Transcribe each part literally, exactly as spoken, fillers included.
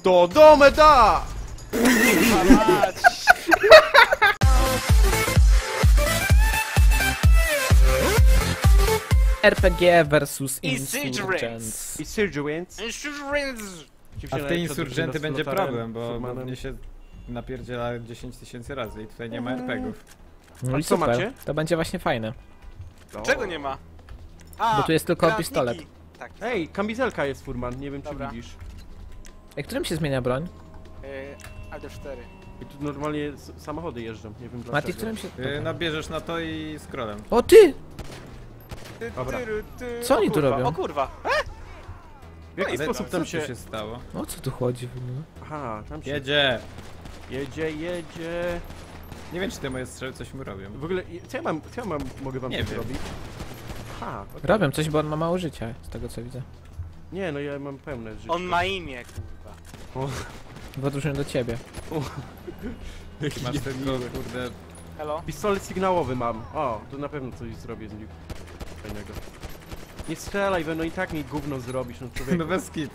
To do meda! R P G versus Insurgents. Insurgents. Insurgents. Insurgents. A w tej insurgenty będzie problem, bo, bo mnie się napierdziela dziesięć tysięcy razy i tutaj nie ma er pe gów. No A i co super. macie? To będzie właśnie fajne. Czego nie ma? A, Bo tu jest tylko granatniki. pistolet. Tak. Ej, kamizelka jest, Furman, nie wiem czy Dobra. widzisz. Ej, którym się zmienia broń? Yy, A D cztery. I tu normalnie s- samochody jeżdżą, nie wiem dlaczego. Mati, którym się... Yy, nabierzesz na to i scrollem. O ty! Ty, Dobra. ty, ty. Co O oni tu kurwa, robią? O kurwa. W jaki Ale sposób co tam tu się... się stało? O co tu chodzi w ogóle? Aha, tam się... Jedzie! Jedzie, jedzie... Nie wiem, czy te moje strzały coś mu robią. W ogóle, co ja mam, co ja mam, mogę wam Nie coś wiem. robić? Aha, okej. Robią coś, bo on ma mało życia, z tego co widzę. Nie, no ja mam pełne życie. On ma imię, kurwa. O, W odróżnieniu do ciebie. jaki Masz tylko, niemiły. kurde... Hello? Pistolet sygnałowy mam. O, to na pewno coś zrobię z nim. Fajnego. Nie strzelaj, we, no i tak mi gówno zrobisz, no człowieku. No bez kitu.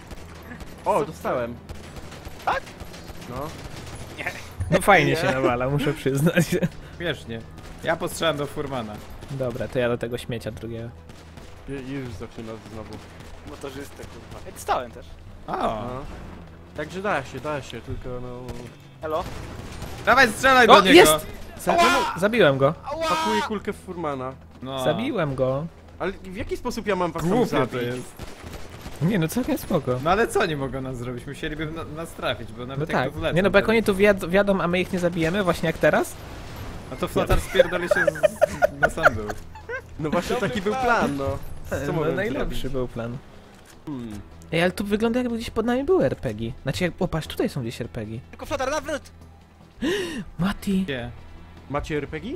O, dostałem. Tak? No. No fajnie Nie. się nawala, muszę przyznać. Śmiesznie. Ja postrzelam do Furmana. Dobra, to ja do tego śmiecia drugiego. Ju- Już zaczyna znowu. Motorzystę, kurwa. Ej, dostałem też. O! No. Także da się, da się, tylko no... Hello? Dawaj, strzelaj O, do niego! jest! Za zabiłem go. Pakuję kulkę w Furmana. No. Zabiłem go. Ale w jaki sposób ja mam was tam Głupie zabić? to jest. Nie no, całkiem spoko. No ale co oni mogą nas zrobić? Musieliby na, nas trafić, bo No nawet tak. jak tu wlecą... Nie no, bo jak to- oni tu wiad wiadą, a my ich nie zabijemy, właśnie jak teraz? No to Flotar spierdoli się z, na sam dół. No właśnie Dobry taki był plan. plan, no. Co No, mogłem najlepszy zrobić? był plan. Hmm. Ej, ale tu wygląda jakby gdzieś pod nami były er pe gie. Znaczy, jak, o patrz, tutaj są gdzieś er pe gie. Tylko flotar, nawrót! Mati! Gdzie? Macie er pe gie?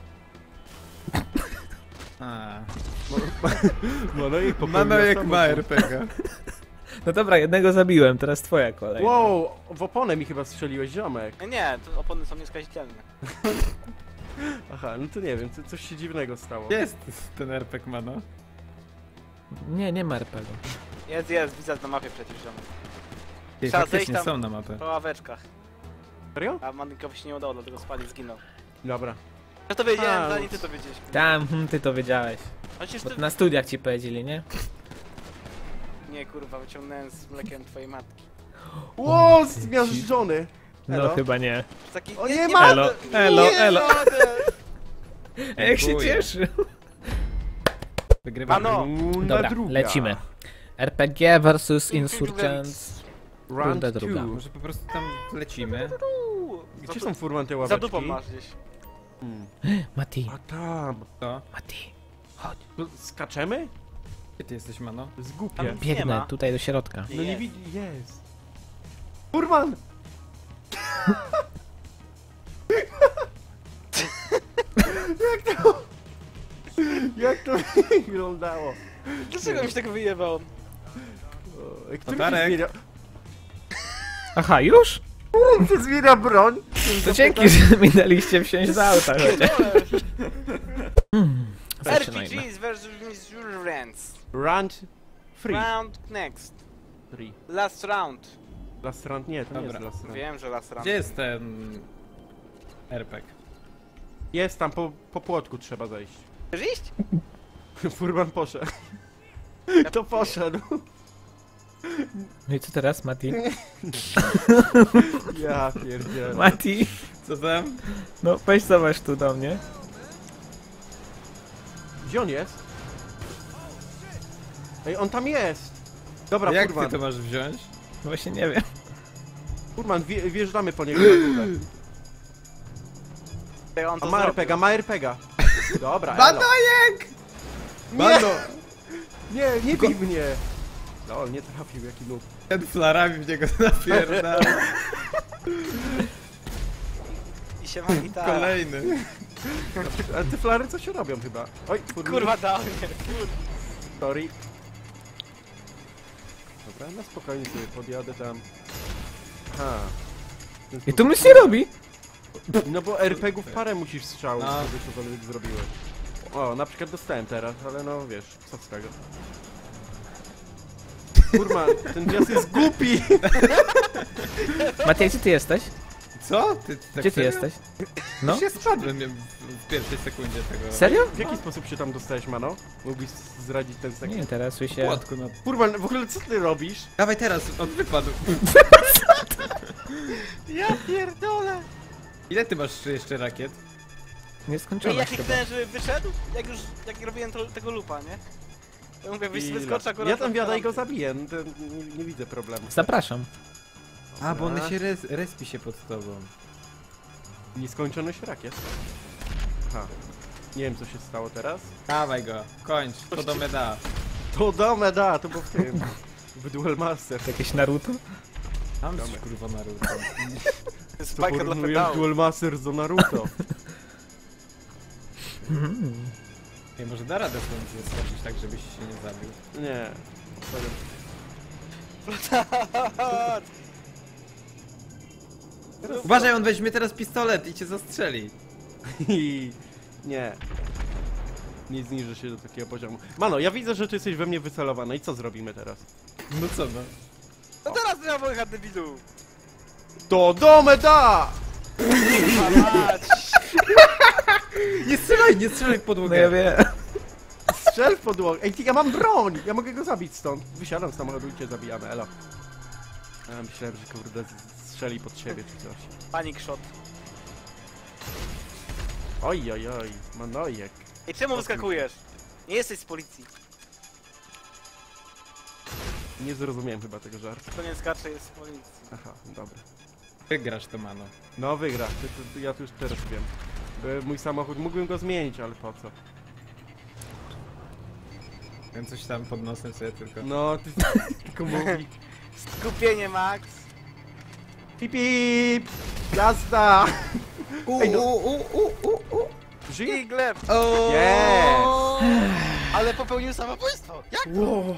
A. Manojek Manojek ma er pe gie. No dobra, jednego zabiłem, teraz twoja kolej. Wow, w oponę mi chyba strzeliłeś, ziomek. Nie, Nie, to opony są nieskazitelne. Aha, no to nie wiem, co, coś się dziwnego stało. Gdzie jest ten er pe gie mano? Nie, nie ma er pe gie. Jest, jest, widzę na mapie przecież, ziomek. Ej, Trzeba faktycznie zejść tam. są na mapę. Po ławeczkach. Serio? A Manikowi się nie udało, dlatego spadł i zginął. Dobra. Ja to wiedziałem, A, zanim ty to wiedziałeś. kurwa. Tam, hm, ty to wiedziałeś. Chociaż Bo ty... na studiach ci powiedzieli, nie? Nie, kurwa, wyciągnąłem z mlekiem twojej matki. Ło, zmiażdżony! No Elo? chyba nie. Taki... O, nie ma- Elo, elo, Nie elo. mogę! Ej, jak się Dziękuję. cieszy. Wygrywamy. Mano! Runda Dobra, druga. lecimy. er pe gie versus Insurgents. Round Runda druga. two. Może po prostu tam lecimy. Gdzie są Furman te Za ławeczki? dupą masz gdzieś. Hmm. Mati, A tam. To? Mati, chodź. To skaczemy? Gdzie ty jesteś, mano? To jest głupie. Tam- Nie Biegnę ma. tutaj do środka. No nie Jest. widzi... jest. Furman! Jak to... Jak to wyglądało? Dlaczego mi się tak wyjebał? O, Który się Tatarek. zmienia... Aha, już? się zmienia broń? To dzięki, że mi daliście wsiąść do auta chociaż. Hmm, R P zaczynajmy. Gs versus Insurgents. Round three. Round next. Three. Last round. Last round? Nie, to nie Dobra. jest last round. Wiem, że last round. Gdzie jest ten... er pe gie? Jest tam, po, po płotku trzeba zejść. Chcesz iść? Furman poszedł. To poszedł. No i co teraz, Mati? Ja pierdzielę. Mati, Co tam? no weź zobacz tu do mnie. Gdzie on jest? Ej, on tam jest! Dobra, Jak Furman. ty to masz wziąć? No właśnie nie wiem. Furman, wje, wjeżdżamy po niego na górę. Ej, on A to ma zrobił. er pe gie, ma er pe gie. Dobra, elo. Manojek! Mano! Nie, nie bij mnie! No, nie trafił, jaki noob. Ten flarami w niego napierdala. I się ma gitara. Kolejny. A te flary coś robią chyba. Oj, Furman. Kurwa dał mnie. Kurwa. Sorry. Dobra, na spokojnie sobie podjadę tam. Aha. W ten I sposób- tu nic nie robi. No bo er pe gie w parę musisz strzałów, No. żeby cokolwiek zrobiłeś. O, na przykład dostałem teraz, ale no wiesz, co z tego. Kurwa, ten pies jest głupi! Matej, gdzie ty jesteś? Co? Ty, tak Gdzie ty serio? jesteś? No? No? się spadłem w, w pierwszej sekundzie tego. Serio? W jaki sposób się tam dostałeś, mano? Mógłbyś zdradzić ten Nie sekret? interesuj się. Płotku, no. Kurwa, w ogóle co ty robisz? Dawaj teraz, on wypadł. Ja pierdolę! Ile ty masz jeszcze rakiet? Nie No i skończono jak chyba. kliknąłem, żeby wyszedł, jak już jak robiłem to, tego lupa, nie? Ja mówię, wyjść Ile? wyskoczy akurat... Ja tam wiada i go na- zabiję, no to nie, nie widzę problemu. Zapraszam. A, bo Dobra. one się res, respi się pod tobą. Nieskończoność rakiet. Aha. Nie wiem co się stało teraz. Dawaj go, kończ, to do meda. To dome da, to było w tym. W Duel Master. Jakieś Naruto? Tam Damy. coś kurwa Naruto. To Spajka dla porównujesz pedału. Duel Master do Naruto. Mhm. Ej, może da radę stąd zeskoczyć tak, żebyś się nie zabił. Nie. Uważaj, on weźmie teraz pistolet i cię zastrzeli. I nie. Nie zniżę się do takiego poziomu. Mano, ja widzę, że ty jesteś we mnie wycelowany. I co zrobimy teraz? No co no? No teraz trzeba pojechać, debilu! To dome da! Mać! Nie strzelaj, nie strzelaj w No podłogę. ja wiem. Strzel w podłogę. Ej, ty, ja mam broń! Ja mogę go zabić stąd. Wysiadam z samochodu i cię zabijamy, elo. Ja myślałem, że kurde z- strzeli pod siebie czy coś. Panic shot. Oj, oj, oj, manojek. Ej, czemu wyskakujesz? Nie jesteś z policji. Nie zrozumiałem chyba tego żartu. To nie skacze, jest z policji. Aha, dobra. Wygrasz to, mano. No wygra, to, to, ja tu już teraz wiem. Bo mój samochód, mógłbym go zmienić, ale po co? Wiem coś tam pod nosem sobie tylko. No, ty tylko mówi. Skupienie, Max! Pip, pip! Jazda! Ej, no. u, u, u, u, u. Żyje? I gleb! O! Yes! Ale popełnił samobójstwo! Jak? Wow.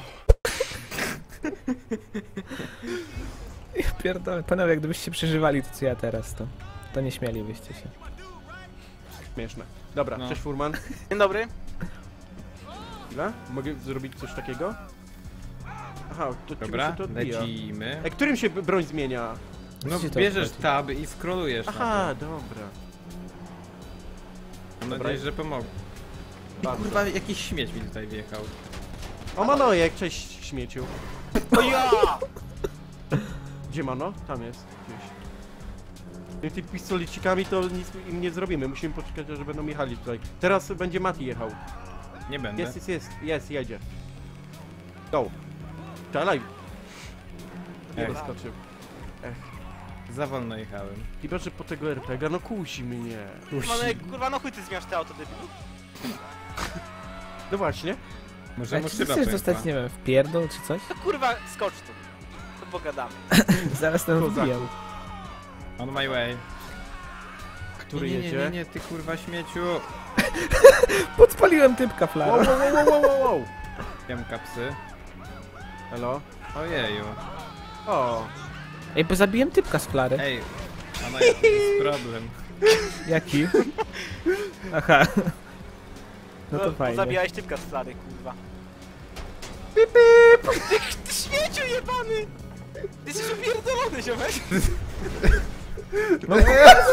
Ja pierdolę. Panowie, jak gdybyście przeżywali to co ja teraz, to, to nie śmielibyście się. Śmieszne. Dobra, No. cześć Furman. Dzień dobry. Chwila, mogę zrobić coś takiego? Aha, to czym Dobra, się to odbija? lecimy. E, którym się b- broń zmienia? No Co ci to bierzesz obchodzi? tab i scrollujesz. Aha, dobra. Mam dobra. nadzieję, że pomogę. I Bardzo. kurwa, jakiś śmieć mi tutaj wjechał. O, Manojek, cześć śmieciu. To ja! Gdzie Mano? Tam jest, gdzieś. I tymi pistolicikami to nic im nie zrobimy, musimy poczekać, aż będą jechali tutaj. Teraz będzie Mati jechał. Nie będę. Jest, jest, jest, jest, jedzie. Go. Strzelaj. Nie Ech. wyskoczył. Za wolno jechałem. Chyba, że po tego er pe ga, no kusi mnie. Manek, kurwa, no chuj ty zmieniasz te auto, debilu. No właśnie. Może A mu czy szyba chcesz pękła. dostać, nie wiem, w pierdol czy coś? To kurwa, skocz tu. To pogadamy. Zaraz ten Kozaku. wbijał. On my way. Który nie, nie, jedzie? nie, nie, ty kurwa śmieciu. Podpaliłem typka Wow, flara. wow, wow, wow, wow, wow. Jem kapsy. Hello? Ojeju. O. Ej, bo zabiłem typka z flary. Ej, ono jest problem. Jaki? Aha. No to Bo fajnie. zabijałeś typka z flary, kurwa. Pip, pip. Ty, ty śmieciu jebany! Ty jesteś upierdolony, ziomek! No,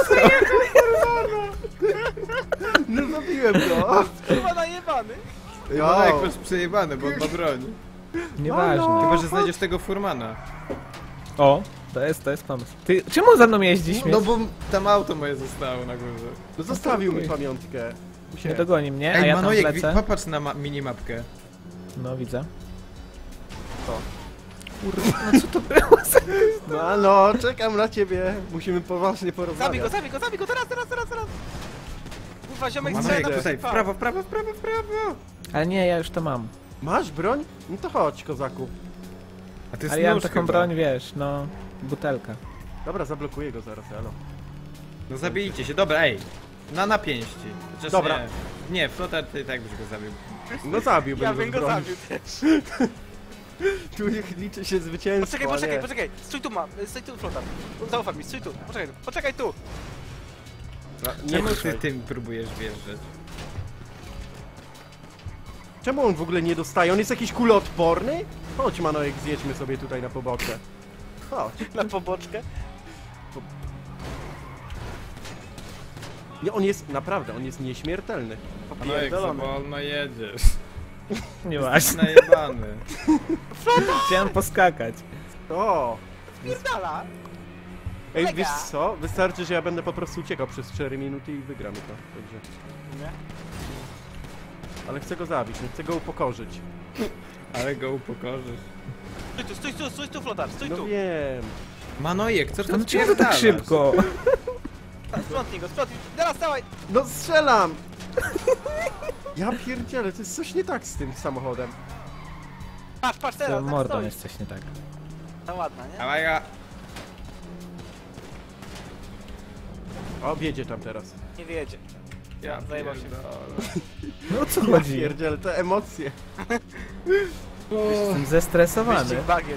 No zabiłem go. Kurwa najebany! Jo. jak masz przejebane, bo on ma broń. nieważne. Chyba, że znajdziesz tego furmana. O, to jest, to jest pomysł. Ty, czemu za mną jeździ śmieć? No bo tam auto moje zostało na górze. No zostawił mi pamiątkę. Nie Musiałem. dogoni mnie, a Ej, ja tam Manojek, lecę. popatrz na ma minimapkę. No widzę. Co? Kurwa, no co to było za... No, no, czekam na ciebie. Musimy poważnie Zabij go, porozmawiać. zabij go, zabij go, teraz, teraz, teraz, teraz! Kurwa, ziomek Manojek, strzela Manojek, na tutaj, w prawo, w prawo, w prawo, w prawo. Ale nie, ja już to mam. Masz broń? No to chodź, kozaku. A ty Ale ja mam taką broń, wiesz, no... Butelka. Dobra, zablokuję go zaraz, elo. No zabijcie się, dobra, ej. Na napięści. Chociaż Dobra. Nie, nie flotar ty tak byś go zabił. No zabiłbym Ja go bym z go broni. zabił też. Tu niech liczy się zwycięstwo, Poczekaj, a poczekaj, nie. poczekaj. Stój tu, ma, stój tu, flotar. Zaufaj mi, stój tu, poczekaj, poczekaj tu. No, nie Czemu ty tutaj. tym próbujesz wjeżdżać? Czemu on w ogóle nie dostaje? On jest jakiś kuloodporny? Chodź, Manojek, zjedźmy sobie tutaj na pobocze. Chodź. Na poboczkę. Nie, on jest, naprawdę, on jest nieśmiertelny. Manojek, za Popierdolony. wolno jedziesz. Nie Jesteś masz. najebany. Chciałem poskakać. O! Pierdala. Ej, Mega. wiesz co? Wystarczy, że ja będę po prostu uciekał przez cztery minuty i wygramy to. Także. Nie? Ale chcę go zabić, nie chcę go upokorzyć. Ale go upokorzysz. Stój tu, stój tu, stój tu, flotar, stój No tu. wiem. Manojek, co ty No tam czemu tak szybko? Splątnij go, splątnij. Teraz dawaj. No strzelam! Ja pierdzielę, to jest coś nie tak z tym samochodem. Patrz, patrz Z teraz, tą tak mordą stoi. jest coś nie tak. Ta ładna, nie? Dawaj ga. O, wiedzie tam teraz. Nie wiedzie. Ja Zajebał się. pierdolę. No o co Ja chodzi? pierdzielę, te emocje. Jestem zestresowany. Wyścig bagiet.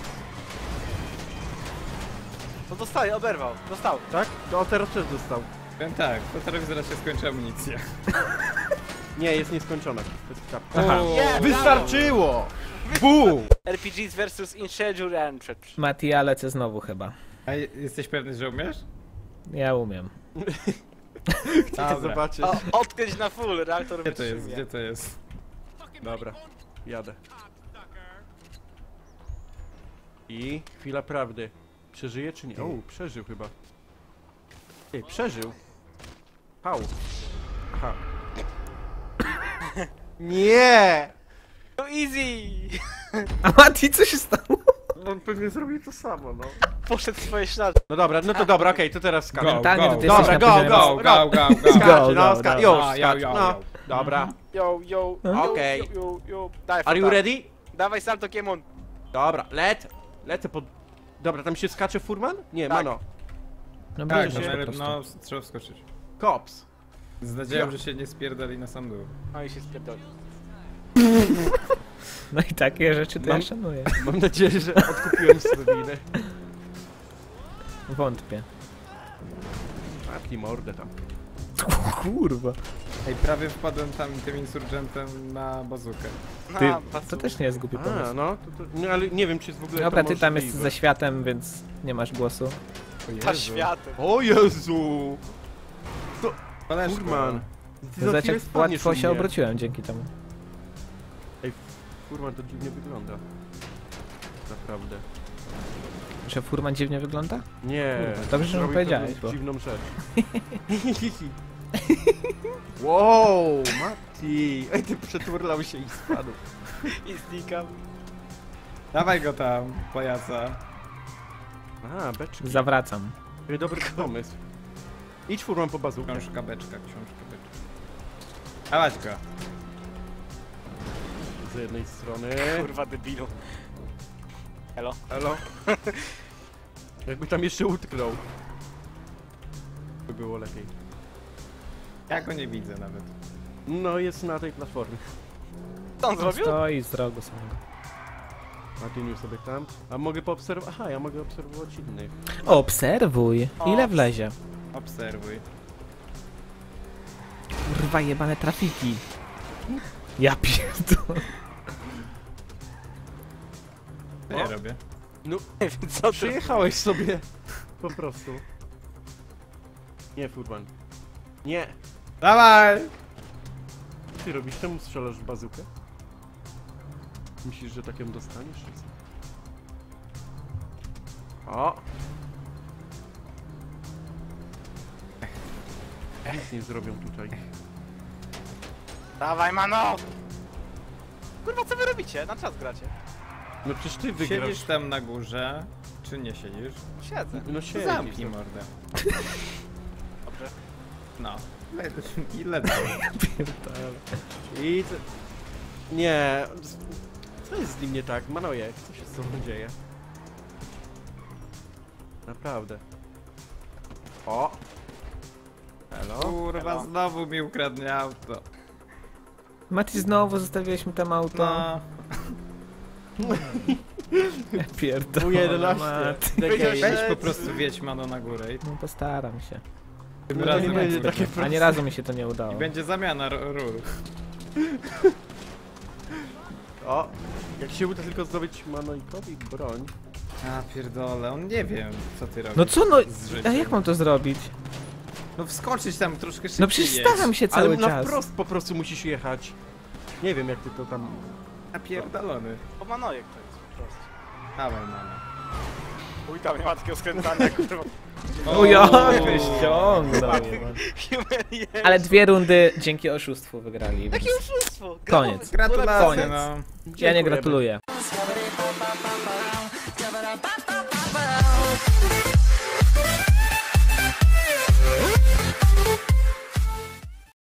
No dostaje, oberwał. Dostał. Tak? To on teraz też dostał. Powiem tak, Flotarowi zaraz się skończy amunicja. Nie, jest nieskończona. To jest czapka. Aha. Nie, Wystarczyło! Bum! R P Gs versus Insurgent Entry. Mati, ja lecę znowu chyba. A jesteś pewny, że umiesz? Ja umiem. Chcecie zobaczyć? O, odkręć na full, reaktor Gdzie to jest? wytrzymie. Gdzie to jest? Dobra, jadę. I chwila prawdy. Przeżyje czy nie? O, przeżył chyba. Ej, przeżył. Pał. Aha. Nie! No easy! A Mati, co się stało? On pewnie zrobił to samo, no. Poszedł w swoje ślady. No dobra, no to dobra, okej, to teraz skaczę. Go, Mentalnie go, to ty Dobra, jesteś go, na poziomie go. Go, go, go, go. Skacz, no, go, skacz, go. już A, skacz, yo, yo, no. yo. Dobra. Yo, yo, Okej. yo, yo, yo. Dawaj, Are you flotar. ready? Dawaj salto Kiemon. Dobra, lecę. Lecę pod... Dobra, tam się skacze furman? Nie, Tak. mano. No Tak, bierzesz no, po ale- prostu. no trzeba wskoczyć. Cops. Z nadzieją, że się nie spierdali na sam dół. No i się spierdoli. No i takie rzeczy to Mam- ja szanuję. Mam nadzieję, że odkupiłem sobie winę. Wątpię. Matki mordę tam. Kurwa. Ej, prawie wpadłem tam tym insurgentem na bazukę. Ty, Na, to pasu. też nie jest głupi A, pomysł. no, to, to, no ale nie wiem, czy jest w ogóle Dobra, to ty tam jesteś możliwe. ze światem, więc nie masz głosu. O Ta Jezu. światem. O Jezu! Koleżko. Furman! Ty No za zobacz, chwilę jak spadniesz łatwo u się mnie. obróciłem dzięki temu. Furman to dziwnie wygląda. Naprawdę. Że furman dziwnie wygląda? Nie. Kurwa, dobrze, że mu zrobił powiedziałeś, pewną bo- dziwną rzecz. Wow, Mati! Ej, ty przeturlał się i spadł. I znikam. Dawaj go tam, pajaca. A, beczki. Zawracam. Ej, dobry pomysł. Idź Furman po bazookę. Książka beczka, książka beczka. Dawać go. Z jednej strony. Kurwa debilu. Elo. Halo? Jakby tam jeszcze utknął. By było lepiej. Ja go nie widzę nawet. No, jest na tej platformie. Co on zrobił? Stoi z drogu samego. Martiniu sobie tam. A mogę poobserwować... Aha, ja mogę obserwować innych. Obserwuj. Ile O. wlezie? Obserwuj. Kurwa, jebane trafiki. Ja pierdolę. Co ja O. robię? No, Nie wiem co ty. przyjechałeś sobie. Po prostu. Nie, Furman. Nie. Dawaj! Ty robisz, czemu strzelasz w bazukę? Myślisz, że taką dostaniesz? czy co? O! Nic nie zrobią tutaj. Dawaj mano! Kurwa co wy robicie? Na czas gracie. No przecież ty wygrasz. Siedzisz tam na górze, czy nie siedzisz? Siedzę. No siedzisz. Zamknij no. mordę. Dobrze. No. Le I lecę. Pierdolę. I... co- Nie... Co jest z nim nie tak? Manojek, co się z tobą dzieje? Naprawdę. O! Hello? Kurwa, Elo. znowu mi ukradnie auto. Mati, znowu zostawiłeś mi tam auto. No. Ja pierdolę. U jedenaście. Mati. Decade. Weź po prostu wiedź mano na górę i No postaram się. tym No to razem nie będzie będzie. takie Ani proste. razu mi się to nie udało. I będzie zamiana ru- rur. O, jak się uda tylko zdobyć Manojkowi broń. A pierdolę, on nie wiem, co ty robisz. No co no, z życiem. a jak mam to zrobić? No wskoczyć tam troszkę szybciej. No przecież jedź. staram się cały Ale na czas. wprost po prostu musisz jechać. Nie wiem jak ty to tam... Napierdolony. O manojek to jest po prostu. Dawaj, mamy. Uj, tam nie ma takiego skręcania, kurwa. O jak wyściągnął. Human jest. Ale dwie rundy dzięki oszustwu wygrali. Jakie oszustwo! Koniec. Gratulacje, Koniec. no. Ja nie Dziękujemy. gratuluję. Discovery